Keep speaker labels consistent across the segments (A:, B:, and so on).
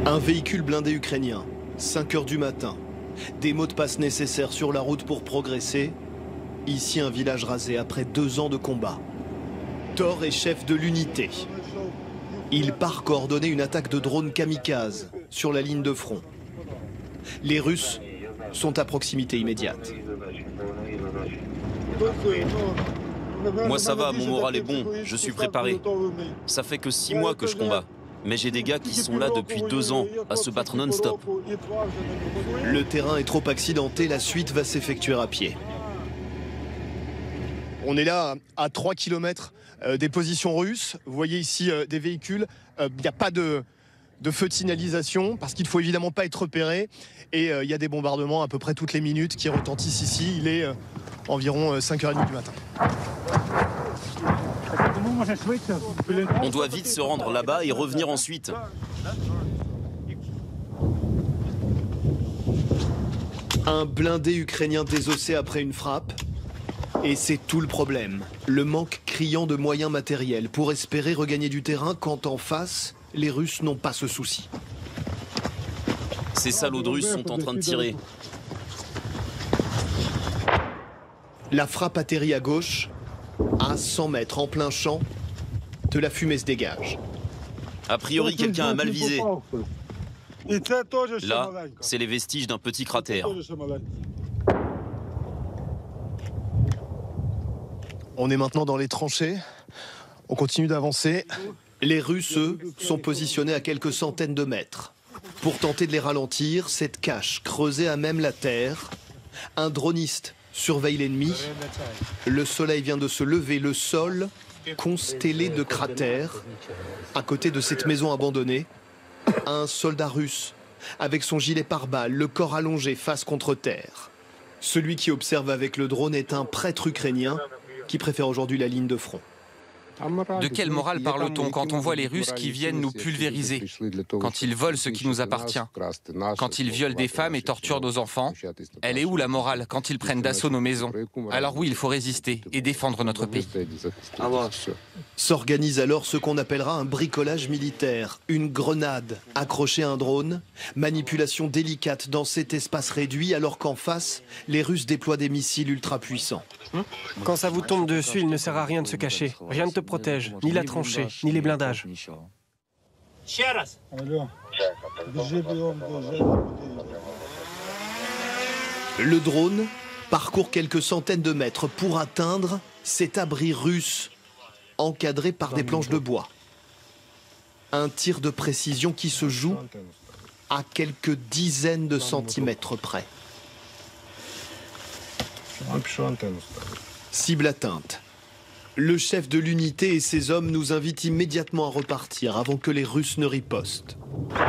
A: Un véhicule blindé ukrainien, 5 h du matin. Des mots de passe nécessaires sur la route pour progresser. Ici, un village rasé après 2 ans de combat. Thor est chef de l'unité. Il part coordonner une attaque de drones kamikazes sur la ligne de front. Les Russes sont à proximité immédiate.
B: Moi ça va, mon moral est bon, je suis préparé. Ça fait que 6 mois que je combats. Mais j'ai des gars qui sont là depuis 2 ans, à se battre non-stop.
A: Le terrain est trop accidenté, la suite va s'effectuer à pied. On est là à 3 km des positions russes. Vous voyez ici des véhicules. Il n'y a pas de feu de signalisation parce qu'il ne faut évidemment pas être repéré. Et il y a des bombardements à peu près toutes les minutes qui retentissent ici. Il est environ 5 h 30 du matin.
B: On doit vite se rendre là-bas et revenir ensuite.
A: Un blindé ukrainien désossé après une frappe. Et c'est tout le problème. Le manque criant de moyens matériels pour espérer regagner du terrain quand en face, les Russes n'ont pas ce souci.
B: Ces salauds de Russes sont en train de tirer.
A: La frappe atterrit à gauche. À 100 mètres en plein champ, de la fumée se dégage.
B: A priori, quelqu'un a mal visé. Là, c'est les vestiges d'un petit cratère.
A: On est maintenant dans les tranchées. On continue d'avancer. Les Russes, eux, sont positionnés à quelques centaines de mètres. Pour tenter de les ralentir, cette cache creusée à même la terre, un droniste surveille l'ennemi. Le soleil vient de se lever, le sol constellé de cratères. À côté de cette maison abandonnée, un soldat russe avec son gilet pare-balles, le corps allongé face contre terre. Celui qui observe avec le drone est un prêtre ukrainien qui préfère aujourd'hui la ligne de front.
C: De quelle morale parle-t-on quand on voit les Russes qui viennent nous pulvériser, quand ils volent ce qui nous appartient, quand ils violent des femmes et torturent nos enfants? Elle est où la morale quand ils prennent d'assaut nos maisons? Alors oui, il faut résister et défendre notre pays.
A: S'organise alors ce qu'on appellera un bricolage militaire, une grenade accrochée à un drone, manipulation délicate dans cet espace réduit alors qu'en face, les Russes déploient des missiles ultra puissants.
D: Quand ça vous tombe dessus, il ne sert à rien de se cacher. Rien ne te protège, ni la tranchée, ni les blindages.
A: Le drone parcourt quelques centaines de mètres pour atteindre cet abri russe, encadré par des planches de bois. Un tir de précision qui se joue à quelques dizaines de centimètres près. Cible atteinte. Le chef de l'unité et ses hommes nous invitent immédiatement à repartir avant que les Russes ne ripostent.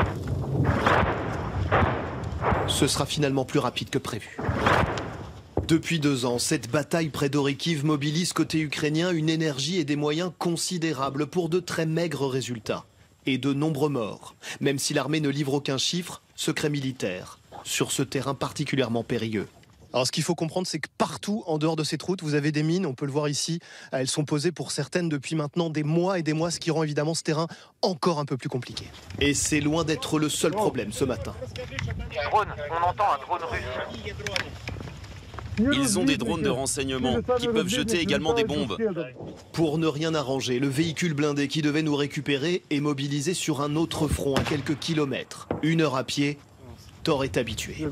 A: Ce sera finalement plus rapide que prévu. Depuis 2 ans, cette bataille près d'Orikiv mobilise côté ukrainien une énergie et des moyens considérables pour de très maigres résultats. Et de nombreux morts, même si l'armée ne livre aucun chiffre, secret militaire, sur ce terrain particulièrement périlleux. Alors ce qu'il faut comprendre, c'est que partout en dehors de cette route, vous avez des mines, on peut le voir ici. Elles sont posées pour certaines depuis maintenant des mois et des mois, ce qui rend évidemment ce terrain encore un peu plus compliqué. Et c'est loin d'être le seul problème ce matin.
E: Drone, on entend un drone russe.
B: Ils ont des drones de renseignement qui peuvent jeter également des bombes.
A: Pour ne rien arranger, le véhicule blindé qui devait nous récupérer est mobilisé sur un autre front à quelques kilomètres. 1 heure à pied, Thor est habitué.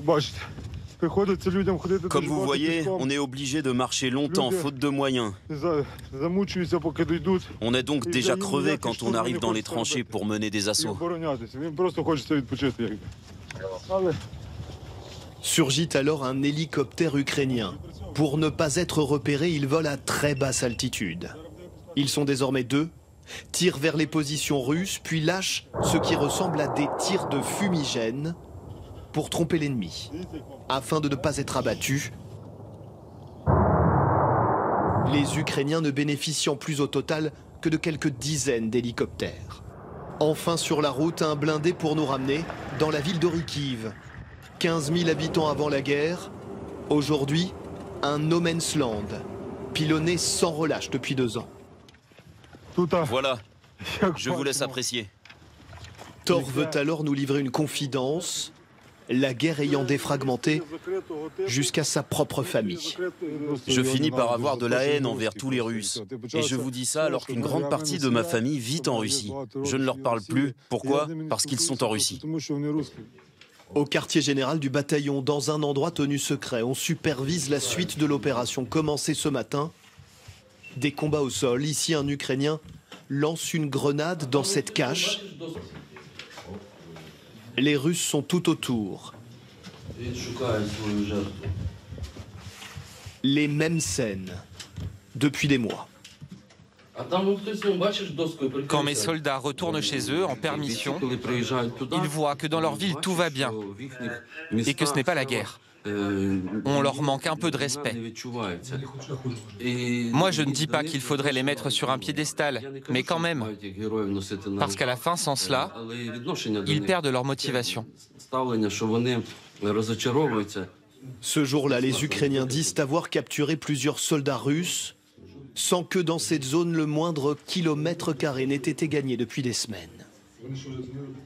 B: Comme vous voyez, on est obligé de marcher longtemps, faute de moyens. On est donc déjà crevé quand on arrive dans les tranchées pour mener des assauts.
A: Surgit alors un hélicoptère ukrainien. Pour ne pas être repéré, il vole à très basse altitude. Ils sont désormais 2, tirent vers les positions russes, puis lâchent ce qui ressemble à des tirs de fumigène pour tromper l'ennemi, afin de ne pas être abattus. Les Ukrainiens ne bénéficient plus au total que de quelques dizaines d'hélicoptères. Enfin sur la route, un blindé pour nous ramener dans la ville d'Orikiv. 15 000 habitants avant la guerre. Aujourd'hui, un no man's land, pilonné sans relâche depuis 2 ans.
B: Voilà, je vous laisse apprécier.
A: Thor veut alors nous livrer une confidence, la guerre ayant défragmenté jusqu'à sa propre famille.
B: Je finis par avoir de la haine envers tous les Russes. Et je vous dis ça alors qu'une grande partie de ma famille vit en Russie. Je ne leur parle plus. Pourquoi? Parce qu'ils sont en Russie.
A: Au quartier général du bataillon, dans un endroit tenu secret, on supervise la suite de l'opération commencée ce matin. Des combats au sol. Ici, un Ukrainien lance une grenade dans cette cache. Les Russes sont tout autour. Les mêmes scènes depuis des mois.
C: Quand mes soldats retournent chez eux en permission, ils voient que dans leur ville tout va bien et que ce n'est pas la guerre. On leur manque un peu de respect. Moi, je ne dis pas qu'il faudrait les mettre sur un piédestal, mais quand même, parce qu'à la fin, sans cela, ils perdent leur motivation.
A: Ce jour-là, les Ukrainiens disent avoir capturé plusieurs soldats russes, sans que dans cette zone le moindre kilomètre carré n'ait été gagné depuis des semaines.